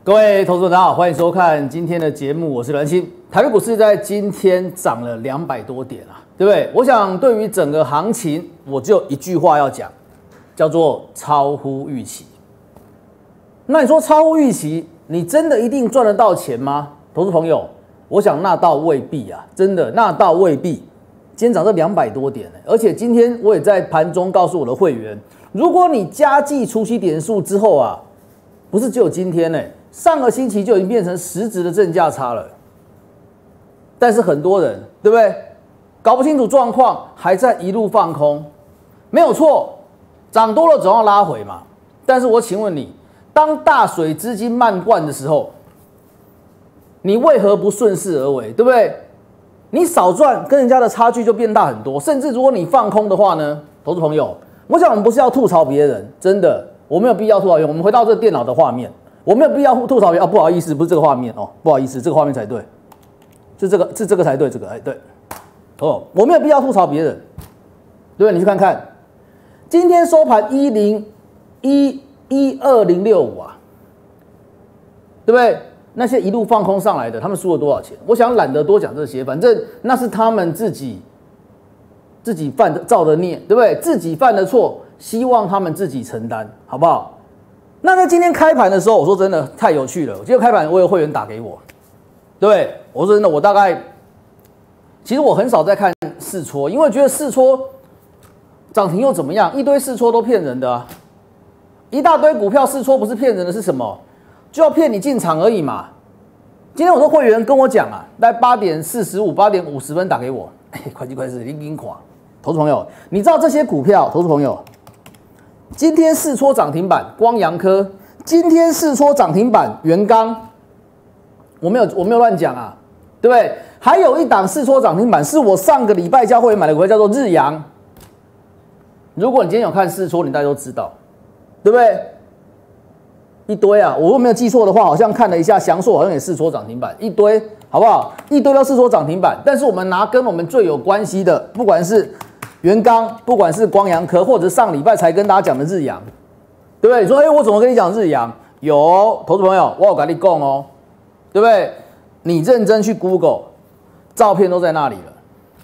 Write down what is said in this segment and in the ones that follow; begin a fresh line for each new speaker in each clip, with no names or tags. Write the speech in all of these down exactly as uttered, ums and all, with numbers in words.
各位投资者大家好，欢迎收看今天的节目，我是阮清。台北股市在今天涨了两百多点啊，对不对？我想对于整个行情，我只有一句话要讲，叫做超乎预期。那你说超乎预期，你真的一定赚得到钱吗？投资朋友，我想那倒未必啊，真的那倒未必。今天涨这两百多点、欸，而且今天我也在盘中告诉我的会员，如果你加计除息点数之后啊，不是只有今天呢、欸。上个星期就已经变成实质的正价差了，但是很多人对不对？搞不清楚状况，还在一路放空，没有错，涨多了总要拉回嘛。但是我请问你，当大水资金漫灌的时候，你为何不顺势而为，对不对？你少赚，跟人家的差距就变大很多。甚至如果你放空的话呢，投资朋友，我想我们不是要吐槽别人，真的，我没有必要吐槽别人。我们回到这个电脑的画面。我没有必要吐槽别人、哦、不好意思，不是这个画面哦，不好意思，这个画面才对，是这个是这个才对，这个哎对，哦，我没有必要吐槽别人，对不对？你去看看，今天收盘一零一一二零六五啊，对不对？那些一路放空上来的，他们输了多少钱？我想懒得多讲这些，反正那是他们自己自己犯的造的孽，对不对？自己犯的错，希望他们自己承担，好不好？那在今天开盘的时候，我说真的太有趣了。今天开盘，我有会员打给我，对不对？我说真的，我大概其实我很少在看试撮，因为觉得试撮涨停又怎么样？一堆试撮都骗人的啊，一大堆股票试撮不是骗人的是什么？就要骗你进场而已嘛。今天我的会员跟我讲啊，在八点四十五、八点五十分打给我，哎，会计会计，零零垮。投资朋友，你知道这些股票，投资朋友。今天试撮涨停板光阳科，今天试撮涨停板元刚，我没有我没有乱讲啊，对不对？还有一档试撮涨停板是我上个礼拜教会员买的股票，叫做日阳。如果你今天有看试撮，你大家都知道，对不对？一堆啊，我如果没有记错的话，好像看了一下翔硕好像也试撮涨停板，一堆，好不好？一堆都试撮涨停板，但是我们拿跟我们最有关系的，不管是元刚，不管是光阳科，或者上礼拜才跟大家讲的日阳，对不对？你说，哎、欸，我怎么跟你讲日阳？有投资朋友，我有跟你讲哦，对不对？你认真去 Google， 照片都在那里了。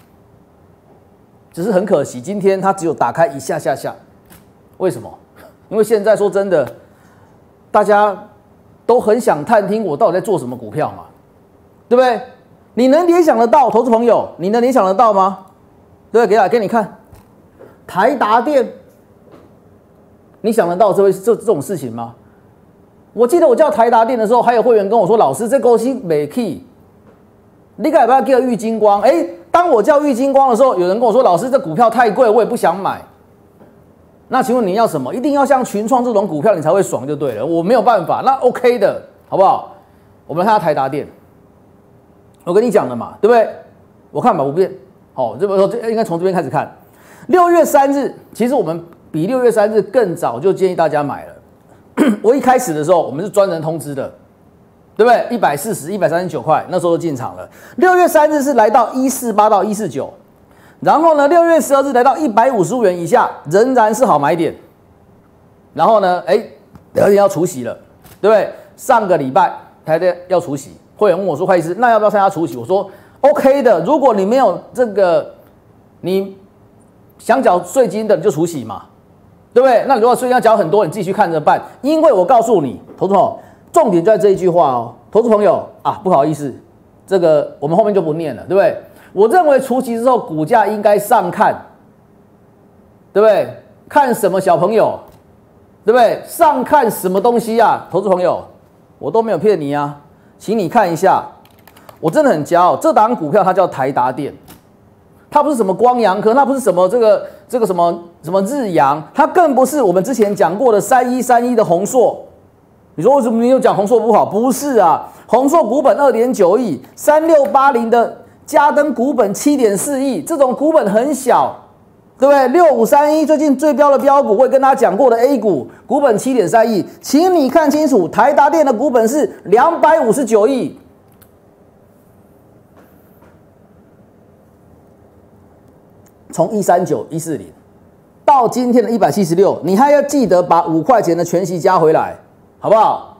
只是很可惜，今天它只有打开一下下下，为什么？因为现在说真的，大家都很想探听我到底在做什么股票嘛，对不对？你能联想得到，投资朋友，你能联想得到吗？对，给来给你看，台达电，你想得到这会这这种事情吗？我记得我叫台达电的时候，还有会员跟我说：“老师，这公司没 key， 你该不要叫玉金光？”哎，当我叫玉金光的时候，有人跟我说：“老师，这股票太贵，我也不想买。”那请问你要什么？一定要像群创这种股票，你才会爽就对了。我没有办法，那 OK 的，好不好？我们来看下台达电，我跟你讲了嘛，对不对？我看法不变。哦，这么说应该从这边开始看。六月三日，其实我们比六月三日更早就建议大家买了。我一开始的时候，我们是专人通知的，对不对？一百四十、一百三十九块，那时候就进场了。六月三日是来到一四八到一四九，然后呢，六月十二日来到一百五十五元以下，仍然是好买点。然后呢，哎，第二天要除息了，对不对？上个礼拜台电要除息，会员问我说：“会计师，那要不要参加除息？”我说。OK 的，如果你没有这个，你想缴税金的你就除息嘛，对不对？那如果税金要缴很多，你自己去看着办。因为我告诉你，投资朋友，重点就在这一句话哦，投资朋友啊，不好意思，这个我们后面就不念了，对不对？我认为除息之后股价应该上看，对不对？看什么小朋友，对不对？上看什么东西啊？投资朋友，我都没有骗你啊，请你看一下。我真的很骄傲，这档股票它叫台达电，它不是什么光阳科，它不是什么这个这个什么什么日阳，它更不是我们之前讲过的三一三一的宏硕。你说为什么你又讲宏硕不好？不是啊，宏硕股本 二点九亿，三六八零的嘉登股本 七点四亿，这种股本很小，对不对？六五三一最近最标的标股，我也跟大家讲过的 A 股股本 七点三亿，请你看清楚，台达电的股本是两百五十九亿。从一三九一四零到今天的一百七十六，你还要记得把五块钱的全息加回来，好不好？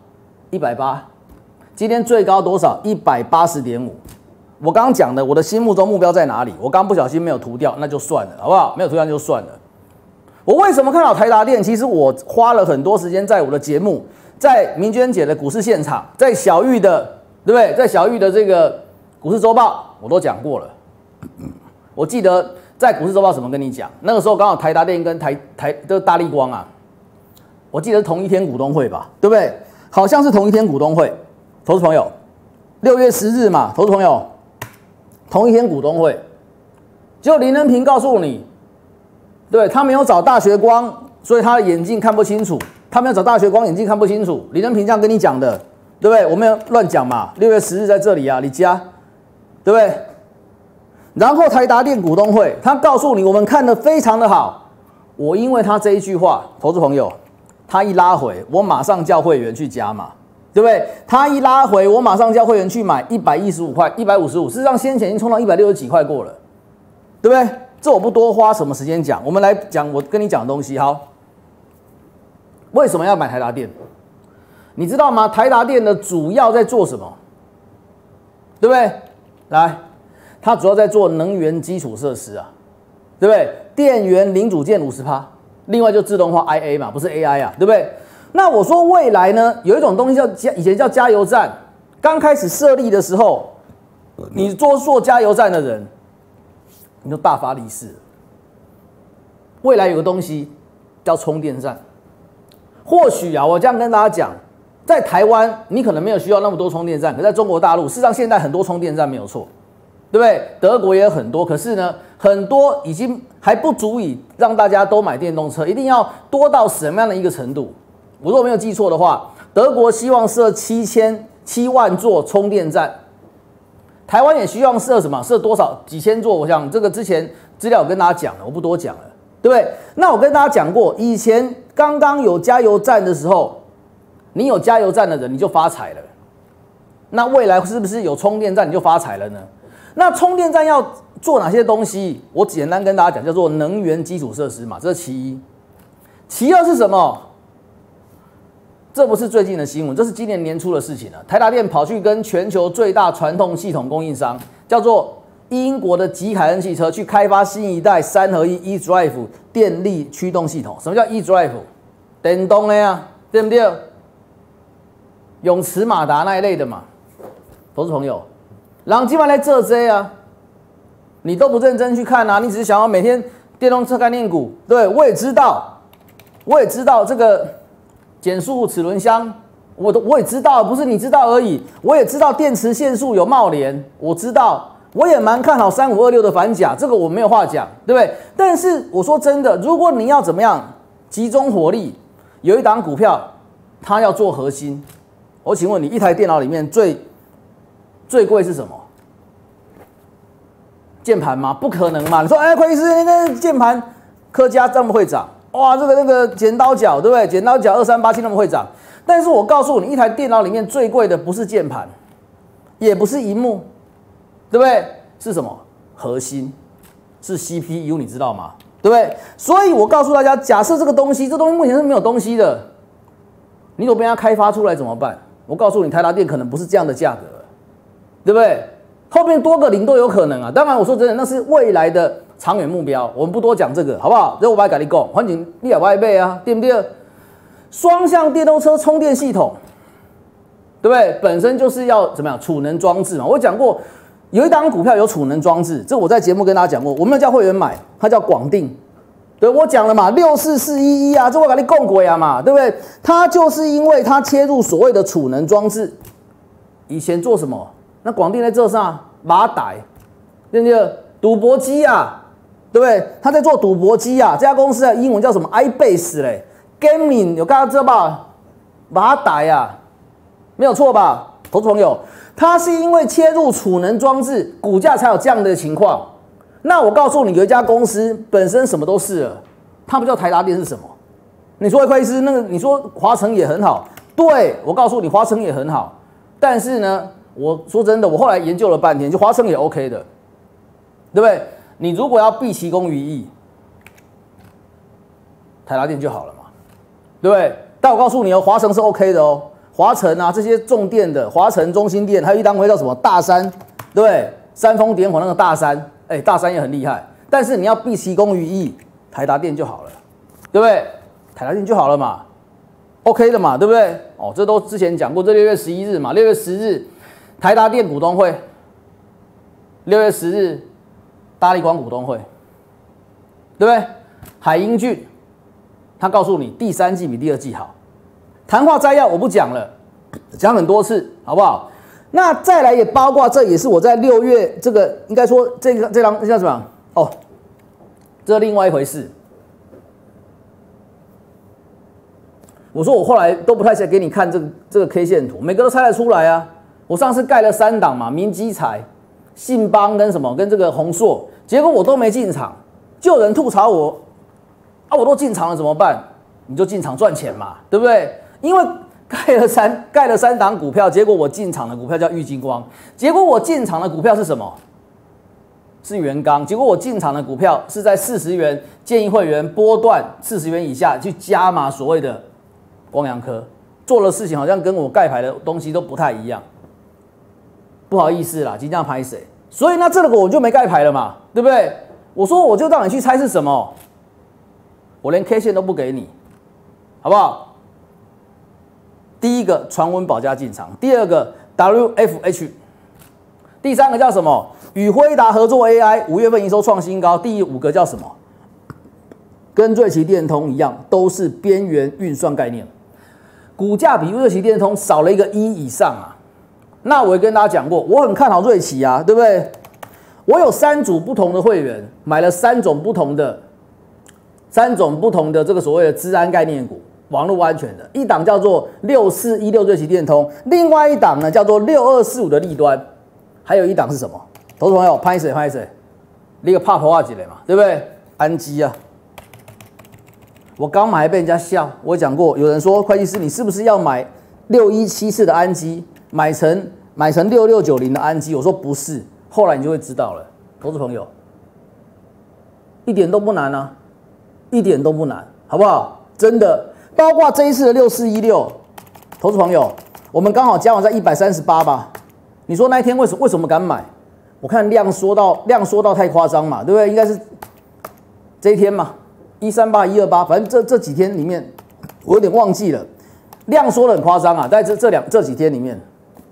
一百八，今天最高多少？一百八十点五。我刚刚讲的，我的心目中目标在哪里？我刚不小心没有涂掉，那就算了，好不好？没有涂掉就算了。我为什么看好台达电？其实我花了很多时间在我的节目，在明娟姐的股市现场，在小玉的，对不对？在小玉的这个股市周报，我都讲过了。我记得在股市周报怎么跟你讲？那个时候刚好台达电跟台台的大立光啊，我记得是同一天股东会吧，对不对？好像是同一天股东会，投资朋友，六月十日嘛，投资朋友，同一天股东会，结果林恩平告诉你。对，他没有找大学光，所以他的眼镜看不清楚。他没有找大学光，眼镜看不清楚。李仁平这样跟你讲的，对不对？我没有乱讲嘛。六月十日在这里啊，李家，对不对？然后台达电股东会，他告诉你我们看得非常的好。我因为他这一句话，投资朋友，他一拉回，我马上叫会员去加码，对不对？他一拉回，我马上叫会员去买一百一十五块、一百五十五，事实上先前已经冲到一百六十几块过了，对不对？这我不多花什么时间讲，我们来讲我跟你讲的东西。好，为什么要买台达电？你知道吗？台达电的主要在做什么？对不对？来，它主要在做能源基础设施啊，对不对？电源零组件 百分之五十， 另外就自动化 I A 嘛，不是 A I 啊，对不对？那我说未来呢，有一种东西叫加，以前叫加油站，刚开始设立的时候，你做做加油站的人。你就大发利市了。未来有个东西叫充电站，或许啊，我这样跟大家讲，在台湾你可能没有需要那么多充电站，可在中国大陆，事实上现在很多充电站没有错，对不对？德国也有很多，可是呢，很多已经还不足以让大家都买电动车，一定要多到什么样的一个程度？我如果没有记错的话，德国希望设七千七万座充电站。台湾也希望设什么？设多少？几千座？我想这个之前资料有跟大家讲了，我不多讲了，对不对？那我跟大家讲过，以前刚刚有加油站的时候，你有加油站的人你就发财了。那未来是不是有充电站你就发财了呢？那充电站要做哪些东西？我简单跟大家讲，叫做能源基础设施嘛，这是其一。其二是什么？这不是最近的新闻，这是今年年初的事情了。台达电跑去跟全球最大传动系统供应商，叫做英国的吉凯恩汽车，去开发新一代三合一 eDrive 电力驱动系统。什么叫 eDrive？ 电动的呀，对不对？永驰、马达那一类的嘛，投资朋友，然后今晚来这些啊，你都不认真去看啊，你只是想要每天电动车概念股，对，我也知道，我也知道这个。减速齿轮箱，我都我也知道，不是你知道而已。我也知道电池线束有冒连，我知道，我也蛮看好三五二六的反甲，这个我没有话讲，对不对？但是我说真的，如果你要怎么样集中火力，有一档股票它要做核心，我请问你，一台电脑里面最最贵是什么？键盘吗？不可能嘛！你说，哎，会计师，那键盘科嘉这么会涨？哇，这个那个剪刀脚，对不对？剪刀脚二三八七那么会涨，但是我告诉你，一台电脑里面最贵的不是键盘，也不是萤幕，对不对？是什么？核心，是 C P U， 你知道吗？对不对？所以我告诉大家，假设这个东西，这东西目前是没有东西的，你如果被它开发出来怎么办？我告诉你，台达电可能不是这样的价格，对不对？后面多个零都有可能啊。当然，我说真的，那是未来的。长远目标，我们不多讲这个，好不好？这我把它跟你讲，反正你也不爱背啊，对不对？双向电动车充电系统，对不对？本身就是要怎么样储能装置嘛。我讲过，有一档股票有储能装置，这我在节目跟大家讲过，我没有叫会员买，它叫广定。对我讲了嘛，六四四一一啊，这我跟你讲过啊嘛，对不对？它就是因为它切入所谓的储能装置，以前做什么？那广定在这上马歹，对不对？赌博机啊。对不对？他在做赌博机啊，这家公司的英文叫什么 ？iBase 嘞 ，Gaming 有大家知道吧？马达呀，没有错吧？投资朋友，它是因为切入储能装置，股价才有这样的情况。那我告诉你，有一家公司本身什么都是了，它不叫台达电是什么？你说会计师那个，你说华城也很好，对我告诉你，华城也很好。但是呢，我说真的，我后来研究了半天，就华城也 OK 的，对不对？你如果要毕其功于一，台达电就好了嘛，对不对？但我告诉你哦，华城是 OK 的哦， 华晨啊这些重电的，华晨、中兴电，还有一档股票叫什么大山，对不对？煽风点火那个大山，哎、欸，大山也很厉害，但是你要毕其功于一，台达电就好了，对不对？台达电就好了嘛 ，OK 的嘛，对不对？哦，这都之前讲过，这六月十一日嘛，六月十日台达电股东会，六月十日大立光股东会，对不对？海英俊他告诉你第三季比第二季好，谈话摘要我不讲了，讲很多次，好不好？那再来也包括，这也是我在六月这个应该说这个这张这叫什么？哦，这另外一回事。我说我后来都不太想给你看这个这个 K 线图，每个都猜得出来啊。我上次盖了三档嘛，明基材、信邦跟什么跟这个宏硕，结果我都没进场，就有人吐槽我啊，我都进场了怎么办？你就进场赚钱嘛，对不对？因为盖了三盖了三档股票，结果我进场的股票叫玉晶光，结果我进场的股票是什么？是元刚，结果我进场的股票是在四十元，建议会员波段四十元以下去加码所谓的光阳科，做的事情好像跟我盖牌的东西都不太一样，不好意思啦，今天拍谁？所以那这个我就没盖牌了嘛，对不对？我说我就让你去猜是什么，我连 K 线都不给你，好不好？第一个传闻保家进场，第二个 W F H， 第三个叫什么？与辉达合作 A I， 五月份营收创新高。第五个叫什么？跟瑞奇电通一样，都是边缘运算概念，股价比瑞奇电通少了一个一以上啊。那我也跟大家讲过，我很看好瑞奇啊，对不对？我有三组不同的会员，买了三种不同的三种不同的这个所谓的资安概念股。网络安全的一档叫做六四一六瑞奇电通，另外一档呢叫做六二四五的立端，还有一档是什么？投资朋友，拍谁拍谁，你个怕破话几类嘛，对不对？安基啊，我刚买被人家笑，我讲过，有人说会计师你是不是要买六一七四的安基，买成买成六六九零的安基？我说不是，后来你就会知道了，投资朋友，一点都不难啊，一点都不难，好不好？真的。包括这一次的六四一六，投资朋友，我们刚好加完在一百三十八吧？你说那一天为什么为什么敢买？我看量缩到量缩到太夸张嘛，对不对？应该是这一天嘛，一三八一二八，反正这这几天里面，我有点忘记了，量缩的很夸张啊，在这这两这几天里面，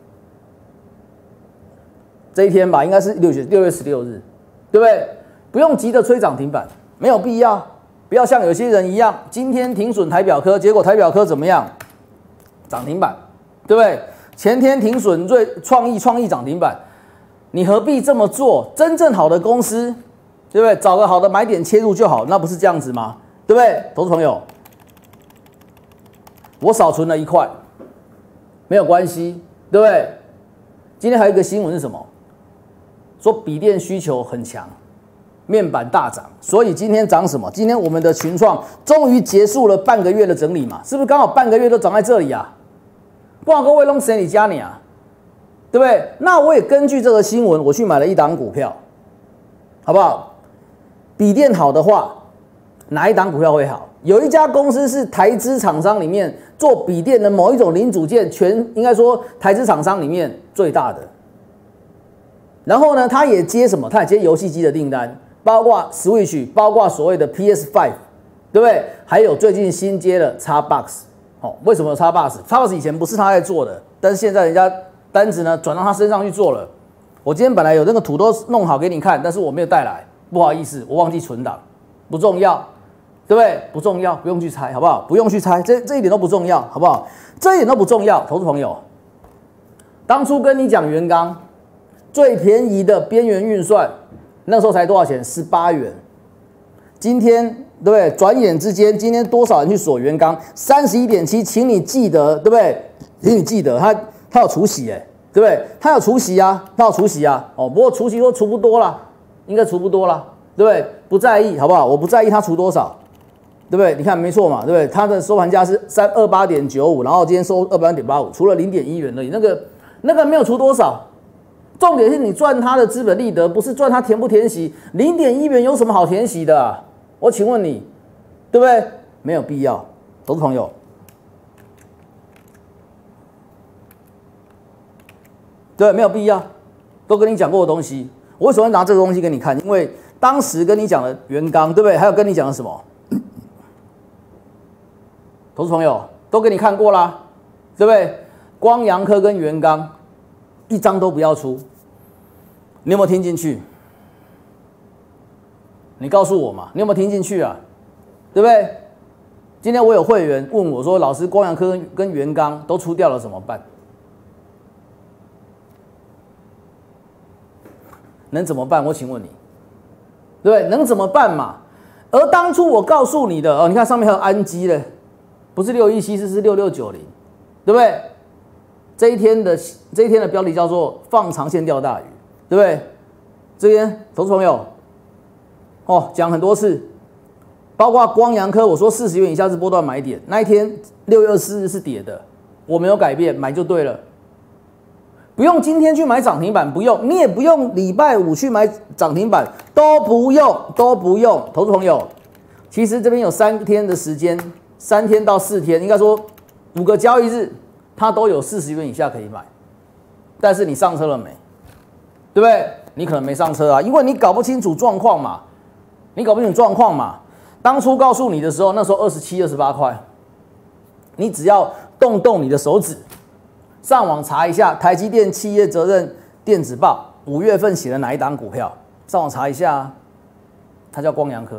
这一天吧，应该是六月六月十六日，对不对？不用急着吹涨停板，没有必要。不要像有些人一样，今天停损台表科，结果台表科怎么样？涨停板，对不对？前天停损瑞创意创意涨停板，你何必这么做？真正好的公司，对不对？找个好的买点切入就好，那不是这样子吗？对不对？投资朋友，我少存了一块，没有关系，对不对？今天还有一个新闻是什么？说笔电需求很强。面板大涨，所以今天涨什么？今天我们的群创终于结束了半个月的整理嘛，是不是刚好半个月都涨在这里啊？不然各位弄谁你家你啊，对不对？那我也根据这个新闻，我去买了一档股票，好不好？笔电好的话，哪一档股票会好？有一家公司是台资厂商里面做笔电的某一种零组件，全应该说台资厂商里面最大的。然后呢，他也接什么？他也接游戏机的订单。包括 Switch， 包括所谓的 P S 五， 对不对？还有最近新接了 Xbox， 哦，为什么 Xbox？Xbox 以前不是他在做的，但是现在人家单子呢转到他身上去做了。我今天本来有那个图都弄好给你看，但是我没有带来，不好意思，我忘记存档，不重要，对不对？不重要，不用去猜，好不好？不用去猜，这这一点都不重要，好不好？这一点都不重要，投资朋友，当初跟你讲元刚最便宜的边缘运算。那时候才多少钱？十八元。今天对不对？转眼之间，今天多少人去锁元刚？三十一点七，请你记得，对不对？请你记得，他他有除息哎，对不对？他有除息啊，他有除息啊。哦，不过除息说除不多啦，应该除不多啦，对不对？不在意，好不好？我不在意他除多少，对不对？你看没错嘛，对不对？他的收盘价是三二八点九五，然后今天收二八点八五，除了零点一元而已，那个那个没有除多少。重点是你赚他的资本利得，不是赚他填不填息。零点一元有什么好填息的、啊？我请问你，对不对？没有必要，投资朋友。 对，没有必要，都跟你讲过的东西。我为什么要拿这个东西给你看？因为当时跟你讲的元刚，对不对？还有跟你讲的什么？投资朋友都给你看过啦，对不对？光阳科跟元刚一张都不要出，你有没有听进去？你告诉我嘛，你有没有听进去啊？对不对？今天我有会员问我说：“老师，光阳科跟跟元刚都出掉了怎么办？能怎么办？”我请问你，对不对？能怎么办嘛？而当初我告诉你的哦，你看上面还有安基嘞，不是六一七四，是六六九零，对不对？这一天的这一天的标题叫做“放长线钓大鱼”，对不对？这边投资朋友哦，讲很多次。包括光阳科，我说四十元以下是波段买点，那一天六月二十四日是跌的，我没有改变，买就对了。不用今天去买涨停板，不用，你也不用礼拜五去买涨停板，都不用，都不用。投资朋友，其实这边有三天的时间，三天到四天，应该说五个交易日，它都有四十元以下可以买。但是你上车了没？对不对？你可能没上车啊，因为你搞不清楚状况嘛，你搞不清楚状况嘛。当初告诉你的时候，那时候二十七、二十八块，你只要动动你的手指，上网查一下台积电企业责任电子报五月份写了哪一档股票，上网查一下、啊，它叫光阳科。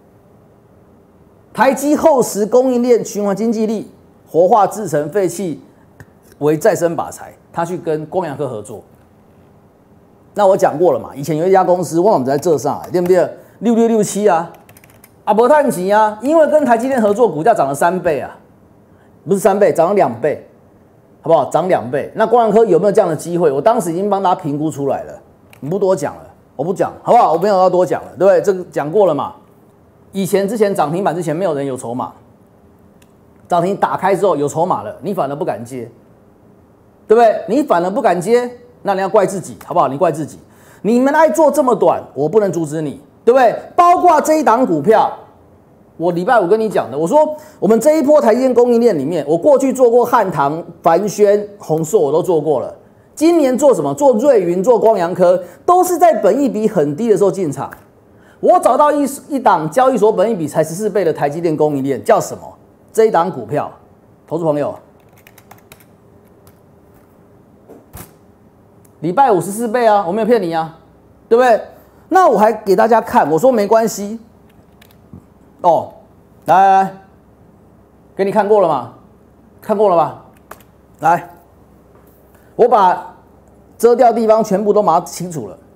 台积厚实供应链循环经济力，活化制成废气为再生靶材，他去跟光阳科合作。那我讲过了嘛，以前有一家公司，我们在这上，对不对？六六六七啊。啊，没赚钱啊，因为跟台积电合作，股价涨了三倍啊，不是三倍，涨了两倍，好不好？涨两倍。那光阳科有没有这样的机会？我当时已经帮他评估出来了，你不多讲了，我不讲，好不好？我没有要多讲了，对不对？这个讲过了嘛。以前之前涨停板之前没有人有筹码，涨停打开之后有筹码了，你反而不敢接，对不对？你反而不敢接，那你要怪自己，好不好？你怪自己，你们爱做这么短，我不能阻止你。对不对？包括这一档股票，我礼拜五跟你讲的，我说我们这一波台积电供应链里面，我过去做过汉唐、凡轩、宏硕，我都做过了。今年做什么？做瑞云、做光阳科，都是在本益比很低的时候进场。我找到一一档交易所本益比才十四倍的台积电供应链，叫什么？这一档股票，投资朋友，礼拜五十四倍啊，我没有骗你啊，对不对？那我还给大家看，我说没关系，哦，来来来，给你看过了吗？看过了吧？来，我把遮掉地方全部都码清楚了。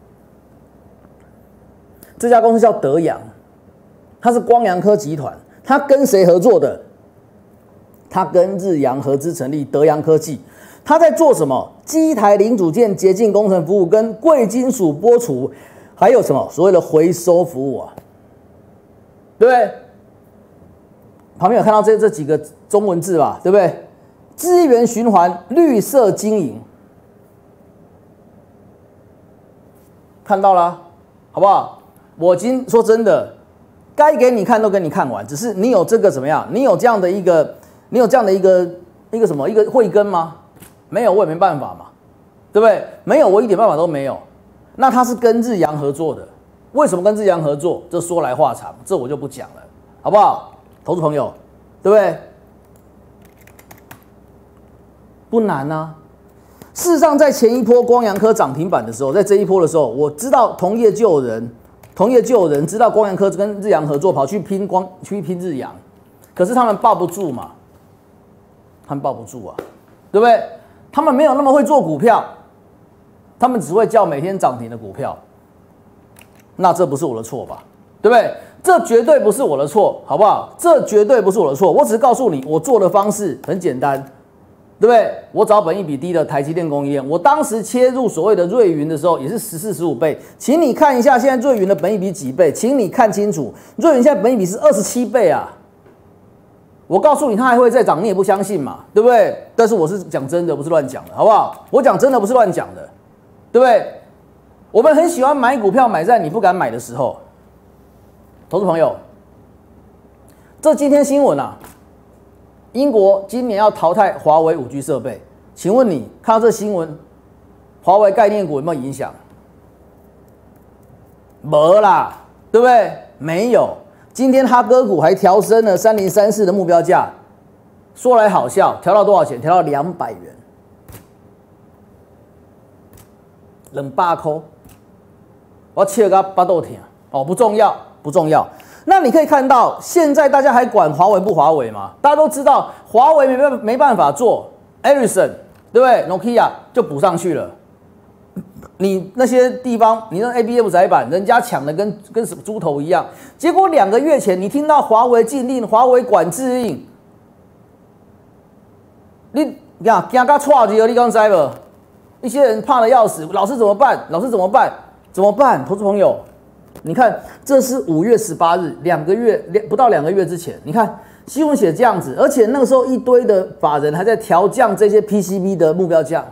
这家公司叫德阳，它是光阳科集团，它跟谁合作的？它跟日阳合资成立德阳科技。它在做什么？机台零组件洁净工程服务跟贵金属剥除。还有什么所谓的回收服务啊？对不对？旁边有看到这这几个中文字吧？对不对？资源循环、绿色经营，看到了，好不好？我今说真的，该给你看都给你看完，只是你有这个怎么样？你有这样的一个，你有这样的一个一个什么一个慧根吗？没有，我也没办法嘛，对不对？没有，我一点办法都没有。那他是跟日阳合作的，为什么跟日阳合作？这说来话长，这我就不讲了，好不好？投资朋友，对不对？不难啊。事实上，在前一波光阳科涨停板的时候，在这一波的时候，我知道同业就有人，同业就有人知道光阳科跟日阳合作，跑去拼光，去拼日阳，可是他们抱不住嘛，他们抱不住啊，对不对？他们没有那么会做股票。他们只会叫每天涨停的股票，那这不是我的错吧？对不对？这绝对不是我的错，好不好？这绝对不是我的错。我只是告诉你，我做的方式很简单，对不对？我找本益比低的台积电供应链，我当时切入所谓的瑞云的时候，也是十四、十五倍。请你看一下现在瑞云的本益比几倍？请你看清楚，瑞云现在本益比是二十七倍啊！我告诉你，它还会再涨，你也不相信嘛，对不对？但是我是讲真的，不是乱讲的，好不好？我讲真的，不是乱讲的。对不对？我们很喜欢买股票，买在你不敢买的时候。投资朋友，这今天新闻啊，英国今年要淘汰华为五 G 设备，请问你看到这新闻， 华为概念股有没有影响？没啦，对不对？没有。今天哈哥股还调升了三零三四的目标价，说来好笑，调到多少钱？调到两百元，两百块，我切个巴豆甜哦，不重要，不重要。那你可以看到，现在大家还管华为不华为吗？大家都知道，华为没办没办法做 ，Ericsson 对不对 ？Nokia 就补上去了。你那些地方，你那 A B F 载板，人家抢的跟跟什么猪头一样。结果两个月前，你听到华为禁令、华为管制令，你呀惊到错去了，你刚知不？一些人怕的要死，老师怎么办？老师怎么办？怎么办？投资朋友，你看，这是五月十八日，两个月两不到两个月之前，你看新闻写这样子，而且那个时候一堆的法人还在调降这些 P C B 的目标价。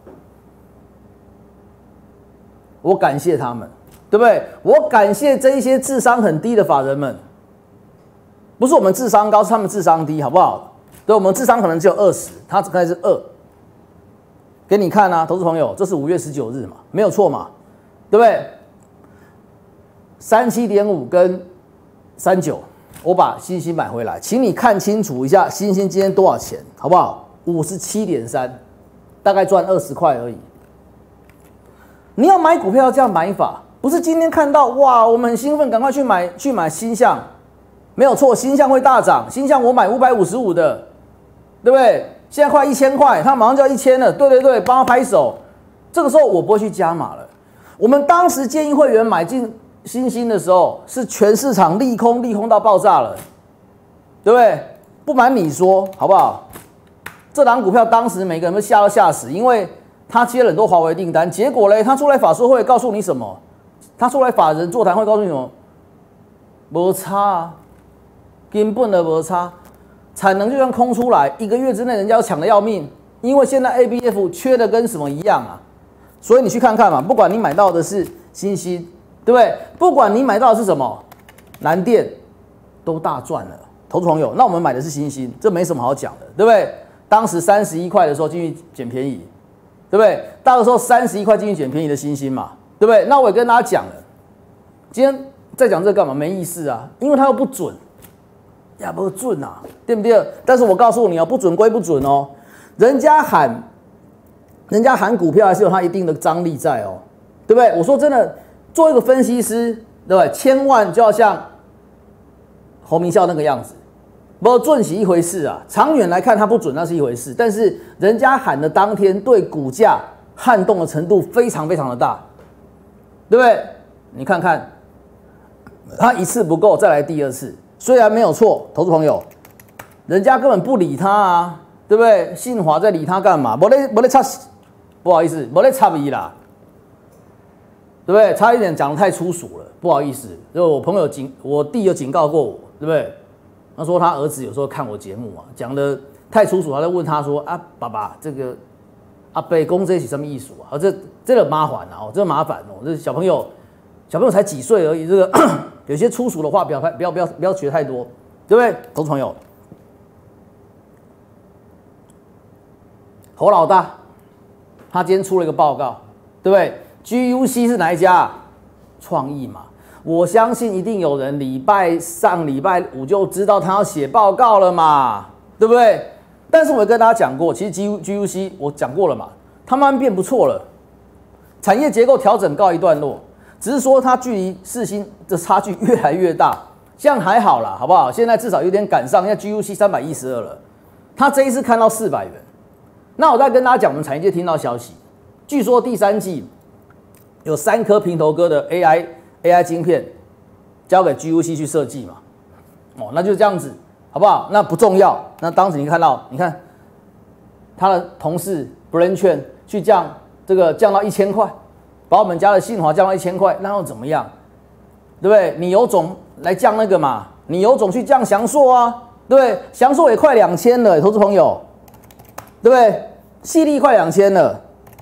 我感谢他们，对不对？我感谢这一些智商很低的法人们，不是我们智商高，是他们智商低，好不好？对，我们智商可能只有二十，他只开是二。给你看啊，投资朋友，这是五月十九日嘛，没有错嘛，对不对？三七点五跟三九，我把星星买回来，请你看清楚一下星星今天多少钱，好不好？五十七点三，大概赚二十块而已。你要买股票要这样买法，不是今天看到哇，我们很兴奋，赶快去买去买新项，没有错，新项会大涨，新项我买五百五十五的，对不对？现在快一千块，它马上就要一千了，对对对，帮他拍手。这个时候我不会去加码了。我们当时建议会员买进新兴的时候，是全市场利空，利空到爆炸了，对不对？不瞒你说，好不好？这档股票当时每个人都吓都吓死，因为他接了很多华为订单，结果嘞，他出来法说会告诉你什么？他出来法人座谈会告诉你什么？没差啊，根本的没差。产能就算空出来，一个月之内人家要抢得要命，因为现在 A B F 缺的跟什么一样啊？所以你去看看嘛，不管你买到的是新兴，对不对？不管你买到的是什么，南电都大赚了。投资朋友，那我们买的是新兴，这没什么好讲的，对不对？当时三十一块的时候进去捡便宜。对不对？到的时候三十一块进去捡便宜的新兴嘛，对不对？那我也跟大家讲了，今天再讲这个干嘛？没意思啊，因为它又不准，呀不准啊，对不对？但是我告诉你哦，不准归不准哦，人家喊，人家喊股票还是有它一定的张力在哦，对不对？我说真的，做一个分析师，对不对？千万就要像侯明孝那个样子。不准是一回事啊，长远来看它不准那是一回事，但是人家喊的当天对股价撼动的程度非常非常的大，对不对？你看看，他一次不够，再来第二次，虽然没有错，投资朋友，人家根本不理他啊，对不对？信华在理他干嘛？没在没在插，不好意思，没在插伊啦，对不对？差一点讲得太粗俗了，不好意思，就我朋友警，我弟有警告过我，对不对？他说他儿子有时候看我节目啊，讲的太粗俗，他就问他说啊，爸爸，这个阿伯公这是什么意思啊？这这个麻烦啊，哦，这麻烦哦，这小朋友小朋友才几岁而已，这个有些粗俗的话不要不要不要不要学太多，对不对？投资朋友，侯老大他今天出了一个报告，对不对 ？G U C 是哪一家？创意嘛。我相信一定有人礼拜上礼拜五就知道他要写报告了嘛，对不对？但是我跟大家讲过，其实 G U C 我讲过了嘛，它慢慢变不错了，产业结构调整告一段落，只是说它距离世芯的差距越来越大，这样还好啦，好不好？现在至少有点赶上，现在 G U C 三百一十二了，它这一次看到四百元。那我再跟大家讲，我们产业界听到消息，据说第三季有三颗平头哥的 A I。A I 晶片交给 G U C 去设计嘛，哦，那就这样子，好不好？那不重要。那当时你看到，你看他的同事 Brain 券去降这个降到一千块，把我们家的信华降到一千块，那又怎么样？对不对？你有种来降那个嘛？你有种去降翔硕啊，对不对？翔硕也快两千了，投资朋友，对不对？细粒快两千了，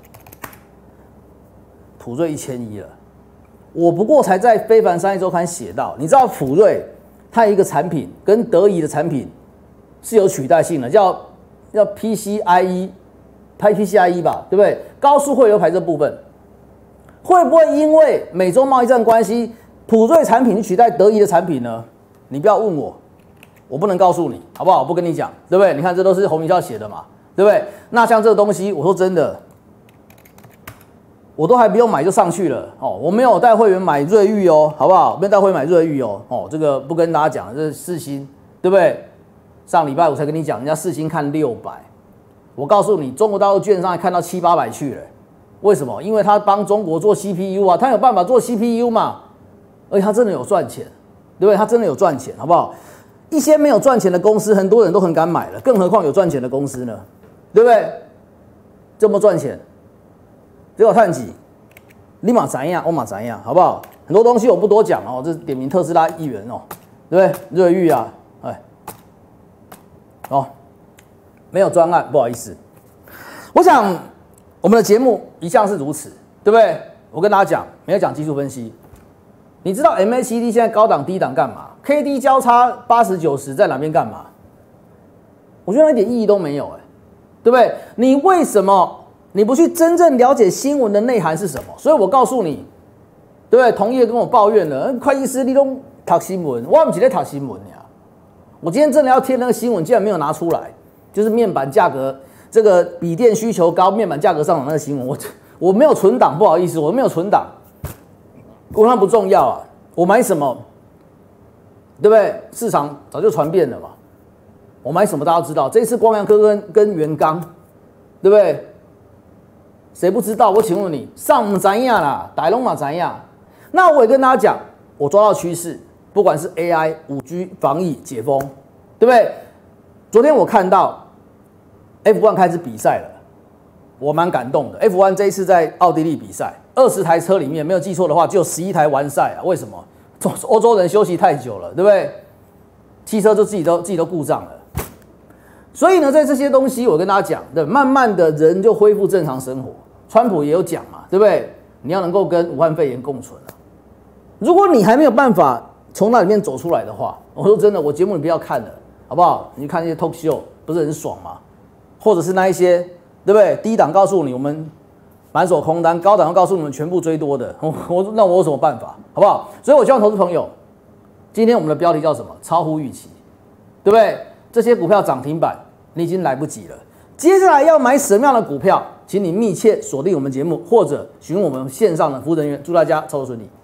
普瑞一千一了。我不过才在非凡商业周刊写到，你知道普瑞它有一个产品跟德仪的产品是有取代性的，叫叫 P C I E 拍 P C I E 吧，对不对？高速汇流排这部分，会不会因为美中贸易战关系，普瑞产品去取代德仪的产品呢？你不要问我，我不能告诉你，好不好？我不跟你讲，对不对？你看这都是洪明孝写的嘛，对不对？那像这个东西，我说真的，我都还不用买就上去了哦。我没有带会员买瑞昱哦，好不好？没有带会员买瑞昱哦，哦，这个不跟大家讲，这是世芯，对不对？上礼拜我才跟你讲，人家世芯看六百，我告诉你，中国大陆券商还看到七八百去了。为什么？因为他帮中国做 C P U 啊，他有办法做 C P U 嘛，而且他真的有赚钱，对不对？他真的有赚钱，好不好？一些没有赚钱的公司，很多人都很敢买了，更何况有赚钱的公司呢？对不对？这么赚钱，结果看几，立马怎样，欧马怎样，好不好？很多东西我不多讲哦，这是点名特斯拉议员哦，对不对？瑞昱啊，哎，哦，没有专案，不好意思。我想我们的节目一向是如此，对不对？我跟大家讲，没有讲技术分析。你知道 M A C D 现在高档低档干嘛 ？K D 交叉八十九十在哪边干嘛？我觉得一点意义都没有、欸，哎，对不对？你为什么你不去真正了解新闻的内涵是什么？所以我告诉你，对不对？同业跟我抱怨了，会计师你都读新闻，我不是在读新闻呀。我今天真的要贴那个新闻，竟然没有拿出来，就是面板价格。这个笔电需求高，面板价格上涨那个新闻，我我没有存档，不好意思，我没有存档，我那不重要啊。我买什么，对不对？市场早就传遍了嘛。我买什么大家都知道，这次光阳科跟跟元刚，对不对？谁不知道？我请问你，上唔怎样啦？大龙嘛怎样？那我也跟大家讲，我抓到趋势，不管是 A I、五 G、防疫、解封，对不对？昨天我看到。F 一 开始比赛了，我蛮感动的。F 一 这一次在奥地利比赛，二十台车里面没有记错的话，只有十一台完赛啊。为什么？欧洲人休息太久了，对不对？汽车就自己都自己都故障了。所以呢，在这些东西，我跟大家讲，对，慢慢的人就恢复正常生活。川普也有讲嘛，对不对？你要能够跟武汉肺炎共存啊。如果你还没有办法从那里面走出来的话，我说真的，我节目你不要看了，好不好？你看那些 talk show 不是很爽吗？或者是那一些，对不对？低档告诉你我们满手空单，高档要告诉你们全部追多的，我我那我有什么办法，好不好？所以我希望投资朋友，今天我们的标题叫什么？超乎预期，对不对？这些股票涨停板你已经来不及了。接下来要买什么样的股票，请你密切锁定我们节目，或者询问我们线上的服务人员。祝大家操作顺利。